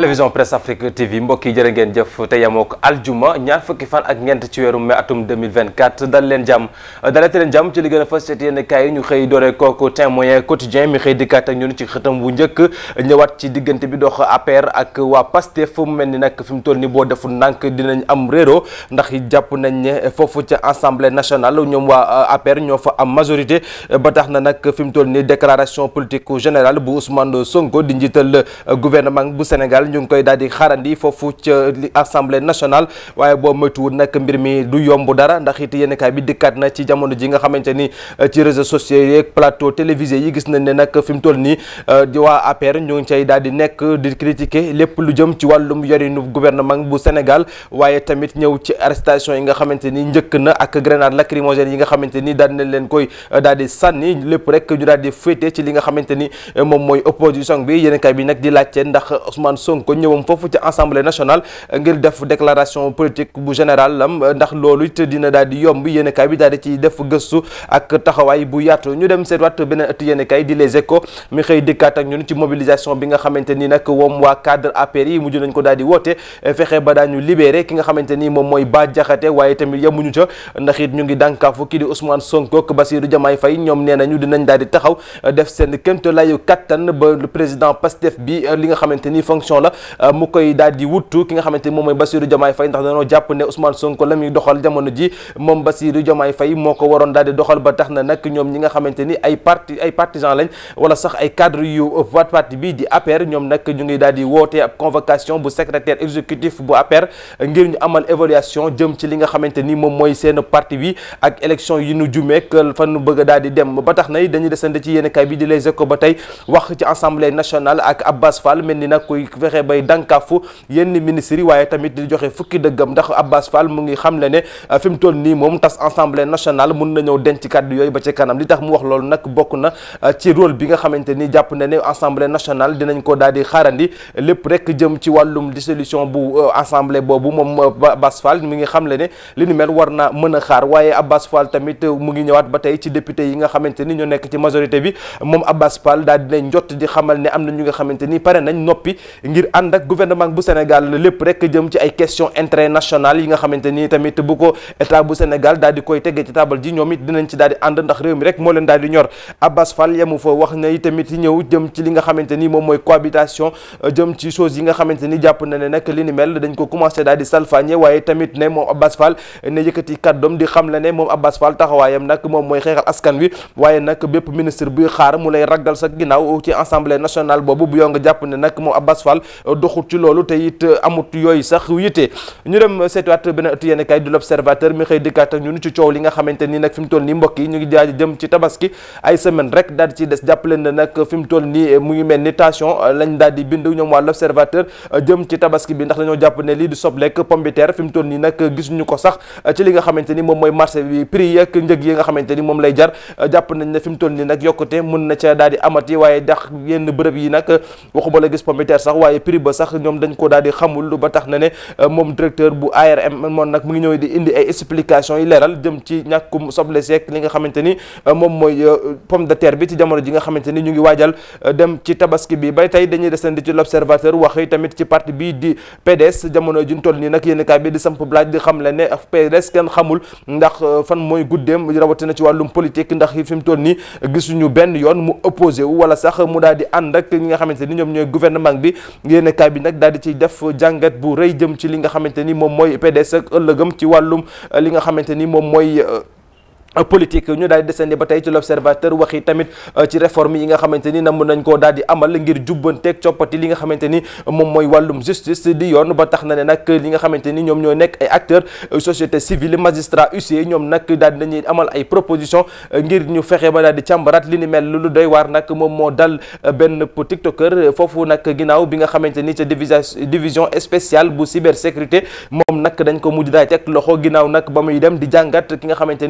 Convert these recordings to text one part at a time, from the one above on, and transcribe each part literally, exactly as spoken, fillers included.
télévision Presse Afrique T V mbokk yi jërë ngeen jëf te yemoo ko aljuma ñaar fukki fan ak ñeent ci weeru mai atum deux mille vingt-quatre dal leen jàmm dalate leen jàmm ci li gën a fës ci yenn kaay yi ñu xëy doore kooku Témoin quotidien mi xëy dikkaat ak ñun ci xëtam bu njëkk ñëwaat ci diggante bi dox A P R ak waa Pastef mu mel ni nag fi mu toll ni boo deful ndànk dinañ am réero ndax jàpp nañ ne foofu ca assemblée nationale ñoom waa A P R ñoo fa am majorité ba tax na nag fi mu toll ni déclaration politique générale bu Ousmane Sonko di njiital gouvernement bu Sénégal ñu ngi koy daal di xaarandi foofu ca assemblée nationale waaye boo moytuwul nag mbir mi du yomb dara ndax it yéen kaay bi dikkaat na ci jamono ji nga xamante ni ci réseaux sociaux yi plateau télévisé yi gis nañ ne nag fi mu toll nii waa A P R ñu ngi cay daal di nekk di critiquer lépp lu jëm ci wàllum yorinu gouvernement bu Sénégal waaye tamit ñëw ci arrestation yi nga xamante ni njëkk na ak grenade lacrymogène yi nga xamante ni daal nañ leen koy daal di sànni lépp rek ñu daal di féete ci li nga xamante ni moom mooy opposition bi yéen kaay bi nag di laajte ndax Ousmane Sonko ñëwam foofu ci assemblée nationale ngir def déclaration politique bu général am ndax loolu it dina daal di yomb yéen kaay bi daal di ci def gëstu ak taxawaay bu yaatu ñu dem seetwaat beneen ëtt yéen kaay di Les Échos mi xëy dikkaat ak ñun ci mobilisation bi nga xamante ni nag moom waa cadre A P R yi mujj nañ ko daal di woote fexe ba daañu libéré ki nga xamante ni moom mooy Bah Diakhaté waaye tamit yemuñu ca ndax it ñu ngi dànkaafu kii di Ousmane Sonko ak Bassirou Diomaye Faye ñoom nee nañu dinañ daal di taxaw def seen kéemtalayu kattan ba le président Pastef bi li nga xamante ni fonction la mu koy daal di wuttu ki nga xamante ni moom mooy Bassirou Diomaye Faye ndax dañoo jàpp ne Ousmane Sonko la muy doxal jamono ji moom Bassirou Diomaye Faye moo ko waroon daal di doxal ba tax na nag ñoom ñi nga xamante ni ay parti ay partisans lañ wala sax ay cadre yu parti bi di A P R ñoom nag ñu ngi daal di woote ab convocation bu secrétaire exécutif bu A P R ngir ñu amal évaluation jëm ci li nga xamante ni moom mooy seen parti bi ak élection yi nu jumeek fan nu bëgg a daal di dem ba tax na dañuy desandi ci yéen kay bi di Les Échos ba tey wax ci assemblée nationale ak Abbas Fall mel ni nag kuy fexe bay dànkaafu yenn ministres yi waaye tamit di joxe fukki dëggam ndax Abbas Fall mu ngi xam le ne fi mu toll nii moom tas assemblée nationale mun na ñëw denc kàddu yooyu ba ci kanam li tax mu wax loolu nag bokk na ci rôle bi nga xamante ni jàpp na ne assemblée nationale dinañ ko daal di xaarandi lépp rek jëm ci wàllum dissolution bu assemblée boobu moom Abbas Fall mu ngi xam le ne li ni mel war na mën a xaar waaye Abbas Fall tamit mu ngi ñëwaat ba tey ci député yi nga xamante ni ñoo nekk ci majorité bi moom Abbas Fall daal dinañ njott di xamal ne am na ñu nga xamante ni pare nañ noppi ngir ànd ak gouvernement bu Sénégal lépp rek jëm ci ay questions internationales yi nga xamante ni tamit bu ko état bu Sénégal daal di koy teggee ci taabal ji ñoom it dinañ ci daal di ànd ndax réew mi rek moo leen daal di ñor Abbas Fall yemu fa wax na tamit ñëw jëm ci li nga xamante ni moom mooy cohabitation jëm ci choses yi nga xamante ni jàpp na ne nag li ni mel dañ ko commencé daal di salfaañe waaye tamit ne moom Abbas Fall ne yëkkati kàddoom di xam la ne moom Abbas Fall taxawaayam nag moom mooy xeexal askan wi waaye nag bépp ministre buy xaar mu lay raggal sa ginnaaw ci assemblée nationale boobu bu yoo nga jàpp ne nag moom Abbas Fall doxut ci loolu te it amut yooyu sax yitte ñu dem seetuwaat beneen ëtt yéen kay du l'Observateur mi xëy dikkaat ak ñun ci coow li nga xamante ni nag fi mu toll nii mbokk yi ñu ngi jaay jëm ci tabaski ay semaine rek daal di ci des jàpp leen ne nag fi mu toll nii mu ngi mel ni tension lañ daal di bind ñoom waa l'Observateur jëm ci tabaski bi ndax dañoo jàpp ne lii di soblek pomme de terre fi mu toll nii nag gisuñu ko sax ci li nga xamante ni moom mooy marché bi prix ak njëg yi nga xamante ni moom lay jar jàpp nañ ne fi mu toll nii nag yokkute mën na ca daal di amati waaye ndax yenn bërëb yi nag waxuma la gis pomme de terre sax waaye prix ba sax ñoom dañ ko daal di xamul ba tax na ne moom directeur bu A R M moom nag mu ngi ñëw di indi ay explications yi leeral jëm ci ñàkkum soble seek li nga xamante ni moom mooy pomme de terre bi ci jamono ji nga xamante ni ñu ngi waajal dem ci tabaski bi ba tey dañuy desandi ci l'Observateur wax tamit ci parti bi di P D S jamono ji ñu toll nii nag yéen kaay bi di samp blaaj di xam le ne P D S kenn xamul ndax fan mooy guddeem rawatina ci wàllum politique ndax fi mu toll nii gisuñu benn yoon mu opposé wu wala sax mu daal di ànd ak ñi nga xamante ni ñoom ñooy gouvernement bi yéen kaay bi nag daal di ciy def jàngat bu rëy jëm ci li nga xamante ni moom mooy P D S ak ëllëgam ci wàllum li nga xamante ni moom mooy politique ñu daal di desandi ba tey ci l'Observateur waxi tamit ci réforme yi nga xamante ni nam nañ koo daal di amal ngir jubbanteeg coppati li nga xamante ni moom mooy wàllum justice di yoon ba tax na ne nag li nga xamante ni ñoom ñoo nekk ay acteurs société civile magistrat huissier ñoom nag daal dañuy amal ay proposition ngir ñu fexe ba daal di càmbaraat li ni mel lu doy waar nag moom moo dal benn tiktoker foofu nag ginnaaw bi nga xamante ni ca division division spéciale bu cybersécurité moom nag dañ ko mujj daal teg loxo ginnaaw nag ba muy dem di jàngat ki nga xamante ni moom mooy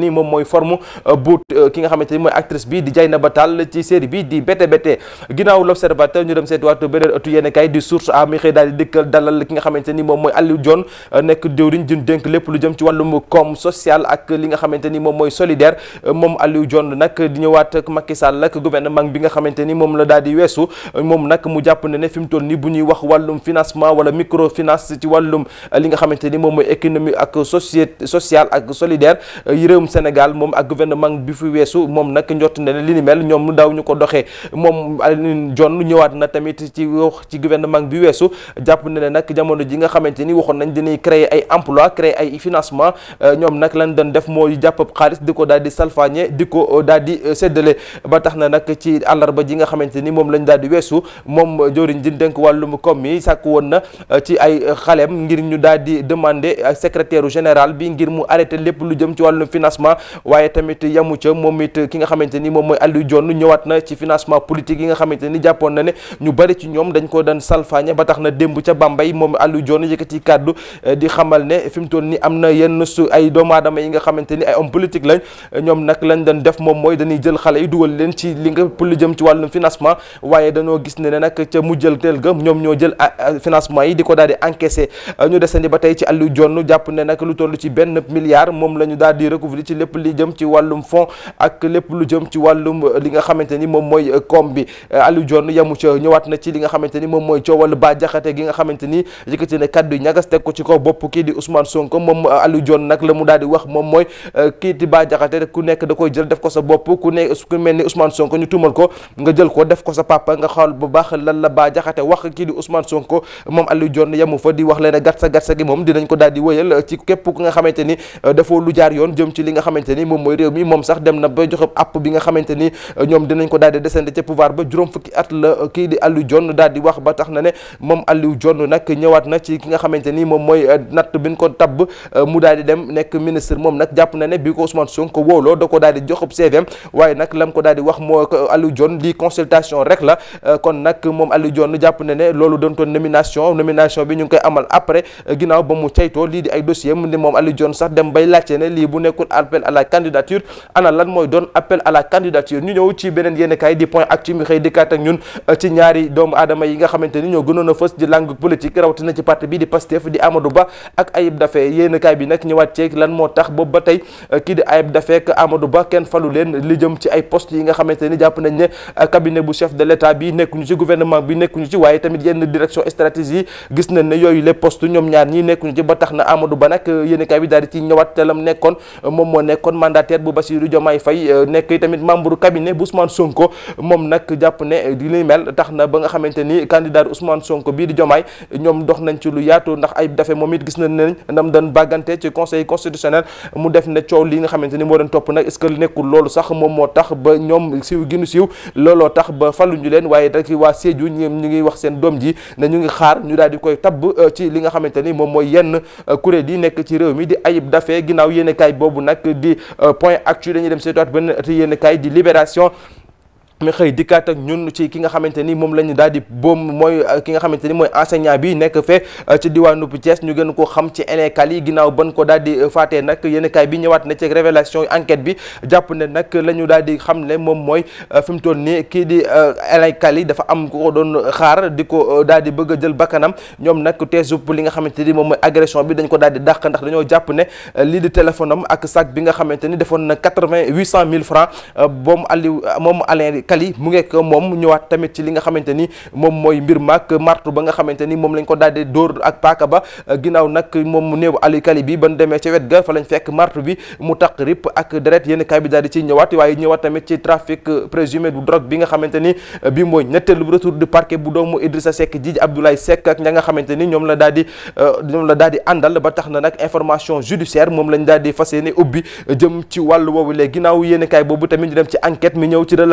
forme bu ki nga xamante ni mooy actrice bi di Dieynaba Tall ci série bi di Bété Bété. ginnaaw l'observateur ñu dem seeti waatu beneen ëttu yéene kay di source a mi xëy daal di dëkkal dalal ki nga xamante ni moom mooy Aliou Dione nekk déwriñ jun dénk lépp lu jëm ci wàllum com social ak li nga xamante ni moom mooy solidaire. moom Aliou Dione nag di ñëwaat ak Macky Sall ak gouvernement bi nga xamante ni moom la daal di weesu moom nag mu jàpp ne ne fi mu toll nii bu ñuy wax wàllum financement wala microfinance ci wàllum li nga xamante ni moom mooy économie ak société sociale ak solidaire yi réewum Sénégal moom ak gouvernement bi fi weesu moom nag njott ne ne li ni mel ñoom daaw ñu ko doxee moom Aliou Dione ñëwaat na tamit ci wax ci gouvernement bi weesu jàpp ne ne nag jamono ji nga xamante ni waxoon nañ dinañ créer ay emploi créer ay financement ñoom nag lañ doon def mooy jàpp xaalis di ko daal di salfaañe di ko daal di séddale ba tax na nag ci àllarba ji nga xamante ni moom lañ daal di weesu moom jëwriñ ji dénk wàllum koom mi sàkk woon na ci ay xaleem ngir ñu daal di demander secrétaire général bi ngir mu arrêté lépp lu jëm ci wàllum financement waaye tamit yamu ca moom it ki nga xamante ni moom mooy Aliou Dione ñëwaat na ci financement politique yi nga xamante ni jàppoon na ne ñu bari ci ñoom dañ ko daan salfaañe ba tax na démb ca Bambey moom Aliou Dione yëkkati kàddu di xamal ne fi mu toll ni am na yenn su ay doomu aadama yi nga xamante ni ay homme politique lañ ñoom nag lañ doon def moom mooy dañuy jël xale yi dugal leen ci li nga pour lu jëm ci wàllum financement waaye dañoo gis ne ne nag ca mujjal teel ga ñoom ñoo jël financement yi di ko daal di encaissé ñu desandi ba tey ci Aliou Dione jàpp ne nag lu toll ci benn milliard moom la ñu daal di recouvrer ci lépp li jëm ci wàllum fonds ak lépp lu jëm ci wàllum li nga xamante ni moom mooy koom bi Aliou Dione yamu ca ñëwaat na ci li nga xamante ni moom mooy coowal Bah Diakhaté gi nga xamante ni yëkkati ne kaddu yi ñagas teg ko ci kaw bopp kii di Ousmane Sonko moom Aliou Dione nag la mu daal di wax moom mooy kii di Bah Diakhaté ku nekk da koy jël def ko sa bopp ku ne ku mel ni Ousmane Sonko ñu tuumal ko nga jël ko def ko sa papa nga xool bu baax lan la Bah Diakhaté wax kii di Ousmane Sonko moom Aliou Dione yamu fa di wax leen ne gatsa gatsa gi moom dinañ ko daal di wëyal ci képp ku nga xamante ni dafa lu jaar yoon jëm ci li nga xamante ni moom mooy réew mi moom sax dem na ba joxe app bi nga xamante ni ñoom dinañ ko daal di descendre ca pouvoir ba juróom fukki at la kii di Aliou Dione daal di wax ba tax na ne moom Aliou Dione nag ñëwaat na ci ki nga xamante ni moom mooy natt bi ñu ko tabb mu daal di dem nekk ministre moom nag jàpp na ne bi ko Ousmane Sonko wóoloo da ko daal di jox C V M waaye nag lam ko daal di wax moo Aliou Dione di consultation rek la kon nag moom Aliou Dione jàpp na ne loolu doon toon nomination nomination bi ñu ngi koy amal après ginnaaw ba mu caytoo lii di ay dossier mu ne moom Aliou Dione sax dem bay laajte ne lii bu nekkul appel à la candidature ana lan mooy doon appel à la candidature ñu ñëw ci beneen yéen kaay di point actu mi xëy dikkaat ak ñun ci ñaari doomu aadama yi nga xamante ni ñoo gënoon a fës di langue politique rawatina ci parti bi di Pastef di Amadou Ba ak Ayib Daffé yéen kaay bi nag ñëwaat ceeg lan moo tax boobu ba tey kii di Ayib Daffé ak Amadou Ba kenn falu leen li jëm ci ay poste yi nga xamante ni jàpp nañ ne cabinet bu chef de l'état bi nekkuñu ci gouvernement bi nekkuñu ci waaye tamit yenn direction stratégie yi gis nañ ne yooyu les postes ñoom ñaar ñii nekkuñu ci ba tax na Amadou Ba nag yéen kaay bi daal di ci ñëwaat te lam nekkoon moom moo nekkoon mandataire bu Bassirou Diomaye Faye nekk tamit membre cabinet bu Ousmane Sonko moom nag jàpp ne di li mel tax na ba nga xamante ni candidat Ousmane Sonko bii di Diomaye ñoom dox nañ ci lu yaatu ndax Ayib Daffé moom it gis nañ ne ndam doon bàggante ci conseil constitutionnel mu def ne coow li nga xamante ni moo doon topp nag est-ce que nekkul loolu sax moom moo tax ba ñoom siiw ginu siiw looloo tax ba faluñu leen waaye rek waa Sédhiou ñoom ñu ngi wax seen doom ji ne ñu ngi xaar ñu daal di koy tabb ci li nga xamante ni moom mooy yenn kuréel yi nekk ci réew mi di Ayib Daffé ginnaaw yéene kaay boobu nag di point actu dañuy dem seetaat benn yéene kaay di Libération mi xëy dikkaat ak ñun ci ki nga xamante ni moom la ñu daal di boom mooy ki nga xamante ni mooy enseignant bi nekk fee ci diwaanu Thiès ñu gën koo xam ci Enékal yi ginnaaw ban ko daal di faatee nag yéenekaay bi ñëwaat na ci révélation enquête bi jàpp ne nag la ñu daal di xam ne moom mooy fi mu toll nii kii di Enékal yi dafa am ku ko doon xaar di ko daal di bëgg a jël bakkanam ñoom nag teesub li nga xamante ni moom mooy agression bi dañ ko daal di dàq ndax dañoo jàpp ne lii di téléphone am ak sac bi nga xamante ni defoon na quatre-vingt huit cent mille francs boom Aliou moom Alain Kali mu ngeek moom ñëwaat tamit ci li nga xamante ni moom mooy mbir maak martu ba nga xamante ni moom lañ ko daal di dóor ak paaka ba ginnaaw nag moom mu néew Aliou Kali bi ban demee ca wet ga fa lañ fekk martu bi mu taq rip ak deret yéen kaay bi daal di ciy ñëwaat waaye ñëwaat tamit ci trafic présumé du drogue bi nga xamante ni bi mooy ñetteelu retour du parquet bu doomu Idrissa Seck Djidji Abdoulaye Seck ak ña nga xamante ni ñoom la daal di ñoom la daal di àndal ba tax na nag information judiciaire moom lañ daal di fas yéene ubbi jëm ci wàllu woowu léegi ginnaaw yéen kaay boobu tamit ñu dem ci enquête mi ñëw ci relation maire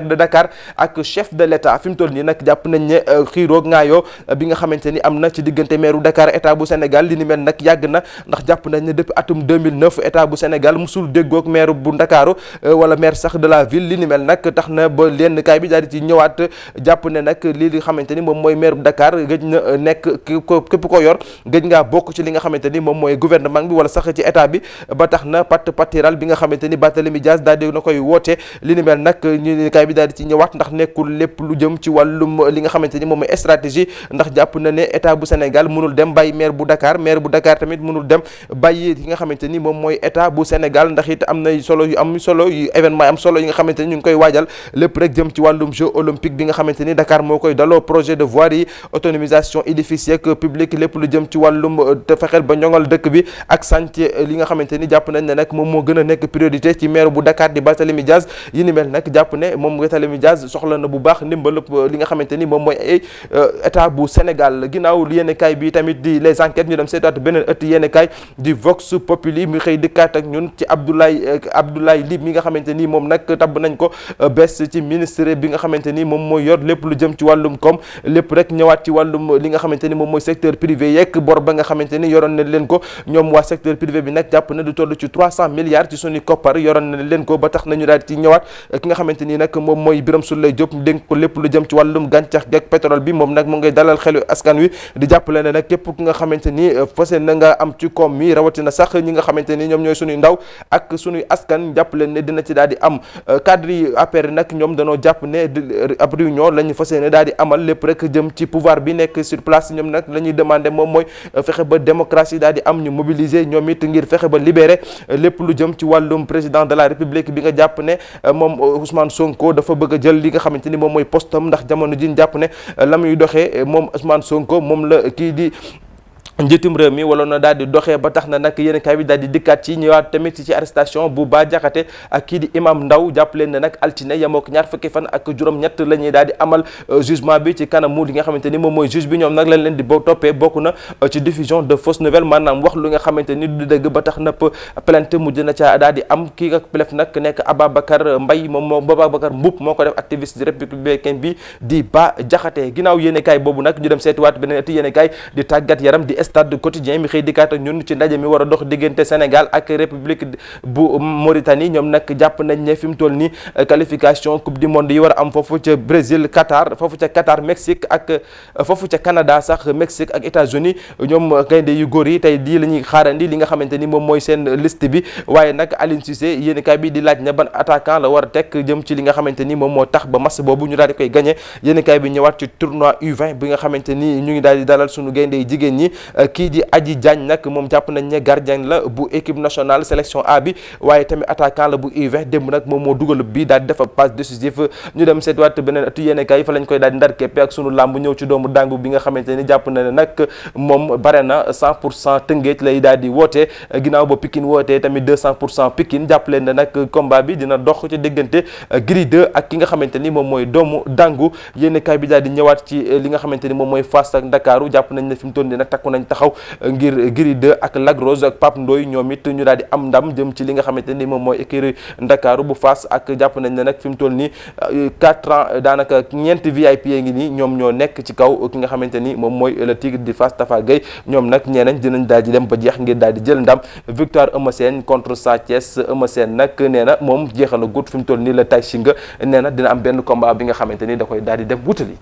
maire de Dakar ak chef de l'État fi mu toll nii nag jàpp nañ ne xiiroo ngaayoo bi nga xamante ni am na ci diggante maire bu Dakar état bu Sénégal li ni mel nag yàgg na ndax jàpp nañ ne depuis atum deux mille neuf état bu Sénégal musul déggoog maire bu Ndakaaru wala maire sax de la ville li ni mel nag tax na ba lenn kaay bi daal di ci ñëwaat jàpp ne nag lii li xamante ni moom mooy maire bu Dakar gëj na nekk képp ko yor gëj ngaa bokk ci li nga xamante ni moom mooy gouvernement bi wala sax ci état bi ba tax na pat patiral bi nga xamante ni Barthélémy Dias daal di na koy woote li ni mel nag ñu kaay bi daal di ci ñëwaat ndax nekkul lépp lu jëm ci wàllum li nga xamante ni moom mooy stratégie ndax jàpp na ne état bu Sénégal mënul dem bàyyi maire bu Dakar maire bu Dakar tamit mënul dem bàyyi yi nga xamante ni moom mooy état bu Sénégal ndax it am na solo yu am solo yu événement am solo yi nga xamante ni ñu ngi koy waajal lépp rek jëm ci wàllum jeu olympique bi nga xamante ni Dakar moo koy daloo projet de voirie autonomisation édifice yeeg public lépp lu jëm ci wàllum te fexeel ba ñoŋal dëkk bi ak chantier li nga xamante ni jàpp nañ ne nag moom moo gën a nekk priorité ci maire bu Dakar di Barthélémy Dias yi ni mel nag jàpp ne moom Barthélémy Dias soxla na bu baax ndimbal li nga xamante ni moom mooy ay état bu Sénégal ginnaaw yéene kaay bi tamit di les enquêtes ñu dem seetaat beneen ëtt yéene kaay di Vox Populi mi xëy dikkaat ak ñun ci Abdoulaye Abdoulaye Ly mi nga xamante ni moom nag tabb nañ ko bés ci ministre bi nga xamante ni moom mooy yor lépp lu jëm ci wàllum koom lépp rek ñëwaat ci wàllum li nga xamante ni moom mooy secteur privé yeeg bor ba nga xamante ni yoroon na leen ko ñoom waa secteur privé bi nag jàpp na du toll ci trois cent milliards ci suñu koppar yoroon na leen ko ba tax nañu daal ci ñëwaat ki nga xamante ni nag moom mooy Birame Souleye Diop dénk ko lépp lu jëm ci wàllum gàncax geeg pétrole bi moom nag mu ngay dalal xelu askan wi di jàppale ne nag képp ki nga xamante ni fas na nga am ci koom mi rawatina sax ñi nga xamante ni ñoom ñooy suñuy ndaw ak suñuy askan jàppale ne dina ci daal di am cadre yi A P R nag ñoom dañoo jàpp ne ab réunion la ñu fas yéene daal di amal lépp rek jëm ci pouvoir bi nekk sur place ñoom nag la ñuy demandé moom mooy fexe ba démocratie daal di am ñu mobiliser ñoom it ngir fexe ba libérer lépp lu jëm ci wàllum président de la république bi nga jàpp ne moom Ousmane Sonko dafa bëgg a jël li nga xamante ni moom mooy postam ndax jamono ji jàpp ne la muy doxee moom Ousmane Sonko moom la kii di njiitum réew mi wala na daal di doxee ba tax na nag yéen kaay bi daal di dikkaat ci ñëwaat tamit ci arrestation bu Bah Diakhaté ak kii di imam Ndaw jàpp leen ne nag altine yamook ñaar fukki fan ak juróom-ñett la ñuy daal di amal jugement bi ci kanamu li nga xamante ni moom mooy juge bi ñoom nag lañ leen di boo toppee bokk na ci diffusion de fausses nouvelles maanaam wax lu nga xamante ni du dëgg ba tax na plainte mujj na ca daal di am kii ak plef nag nekk Ababacar Mbaye moom moo Ababacar Mboup moo ko def activiste républicain bi di Bah Diakhaté ginnaaw yéen kaay boobu nag ñu dem seetiwaat beneen ati yéen kaay di tàggat yaram di stade quotidien mi xëy dikkaat ak ñun ci ndaje mi war a dox diggante Sénégal ak république bu Mauritanie ñoom nag jàpp nañ ne fi mu toll nii qualification coupe du monde yi war a am foofu ca Brésil Qatar foofu ca Qatar Mexique ak foofu ca Canada sax Mexique ak États-Unis ñoom gaynde yu góor yi tey di la ñuy xaarandi li nga xamante ni moom mooy seen liste bi waaye nag Aliou Cissé yéenekaay bi di laaj ne ban attaquant la war a teg jëm ci li nga xamante ni moom moo tax ba match boobu ñu daal di koy gagné yéenekaay bi ñëwaat ci tournoi U vingt bi nga xamante ni ñu ngi daal di dalal suñu gaynde yi jigéen ñi kii di Adji Diagne nag moom jàpp nañ ne gardien la bu équipe nationale sélection A bi waaye tamit attaquant la bu U vingt démb nag moom moo dugal bi daal di def passe décisif ñu dem seetwaat beneen atu yéenekaay fa lañ koy daal di ndar képpe ak sunu làmb ñëw ci doomu dàngu bi nga xamante ni jàpp na ne nag moom bare na cent pour cent Tëngéej lay daal di woote ginnaaw ba Pikine wootee tamit deux cent pour cent Pikine jàpp leen ne nag combat bi dina dox ci diggante Gris deux ak ki nga xamante ni moom mooy doomu dàngu yéenekaay bi daal di ñëwaat ci li nga xamante ni moom mooy Fass ak Ndakaaru jàpp nañ ne fi mu toll nii nag takku nañ taxaw ngir Gris deux ak Lac Rose ak Pape Ndoye ñoom it ñu daal di am ndam jëm ci li nga xamante ni moom mooy écurie Ndakaaru bu Fass ak jàpp nañ ne nag fi mu toll nii quatre ans daanaka ñeenti V I P ngi nii ñoom ñoo nekk ci kaw ki nga xamante ni moom mooy le Tigre di Fass Tafa Gueye ñoom nag ñeenañ dinañ daal di dem ba jeex ngir daal di jël ndam victoire Eumeu Sène contre Sa Thiès Eumeu Sène nag nee na moom jeexal a gut fi mu toll nii la tay singa nee na dina am benn combat bi nga xamante ni da koy daal di dem wutali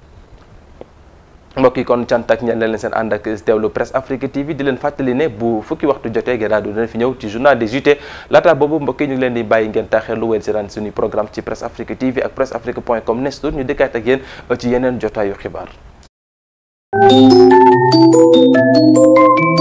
mbokk yi kon cant ak ñaan leen seen ànd ak teewlu Presse Afrique T V di leen fàttali ne bu fukki waxtu jotee Geraadu dina fi ñëw ci journal des J T laata boobu mbokk yi ñu ngi leen di bàyyi ngeen taaxeelu wéen si ran suñuy programme ci Presse Afrique T V ak presse afrique point com nestur ñu dëkkaat ak yéen ci yeneen jotaayu xibaar